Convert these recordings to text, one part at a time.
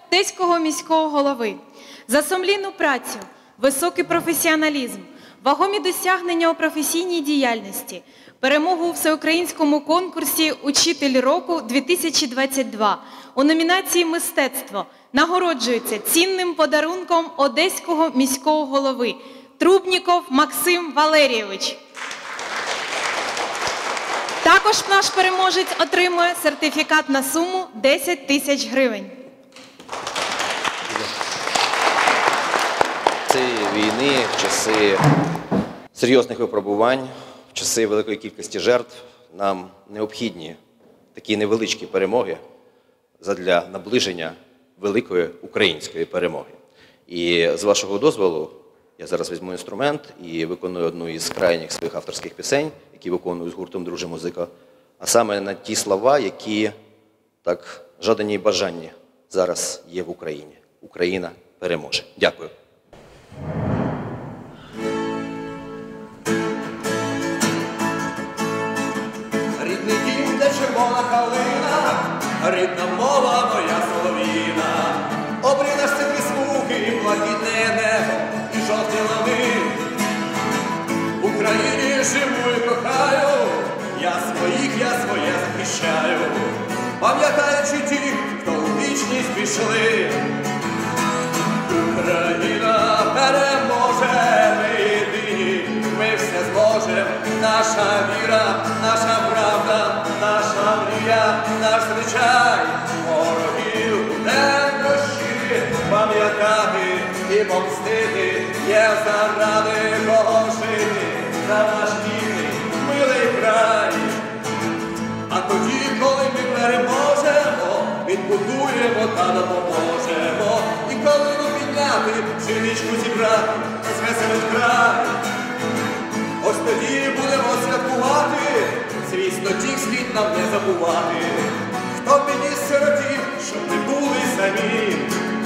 Одеського міського голови за сумлінну працю, високий професіоналізм, вагомі досягнення у професійній діяльності, перемогу у всеукраїнському конкурсі «Учитель року-2022» у номінації «Мистецтво» нагороджується цінним подарунком Одеського міського голови Трубніков Максим Валерійович. Також наш переможець отримує сертифікат на суму 10 тисяч гривень. В часи війни, в часи серйозних випробувань, в часи великої кількості жертв нам необхідні такі невеличкі перемоги задля наближення великої української перемоги. І з вашого дозволу я зараз візьму інструмент і виконую одну із крайніх своїх авторських пісень, які виконую з гуртом «Друже музика», а саме на ті слова, які так жадані і бажані зараз є в Україні. Україна переможе. Дякую. Рідний дім, де червона калина, рідна мова моя солов'їна. Обрінаш цвітлі смуги, блакитне небо і жовті лани. В Україні живу і кохаю, я своїх, я своє захищаю, пам'ятаючи тих, хто у вічність пішли. Україна переможе, ми єдині, ми все зможем. Наша віра, наша правда, наша мрія, наш звичай. Ворогів не прощити, пам'ятати і помстити, є заради кого жити, за наш вільний, милий край. А тоді, коли ми переможемо, відбудуємо та допоможемо. І калину підняти, пшеничку зібрати, розвеселить край. Ось тоді будемо святкувати, звісно, тих слід нам не забувати. Хто підніс сиротів, щоб не були самі.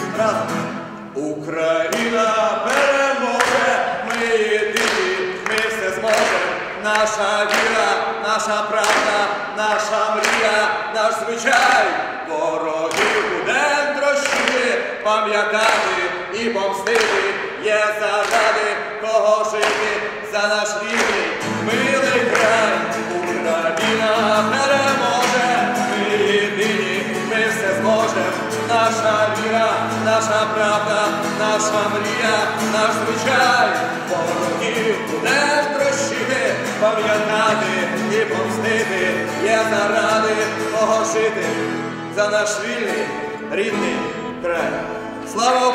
Україна переможе, ми єдині, ми все зможемо. Наша віра, наша правда, наша мрія, наш звичай. Ворогів будем трощити, пам'ятати і помстити, є заради кого жити, за наш вільний, милий край. Україна переможе, ми єдині, ми все зможем. Наша віра, наша правда, наша мрія, наш звичай. Ворогів будем трощити, пам'ятати і помстити, є заради кого жити, за наш вільний, рідний край. Слава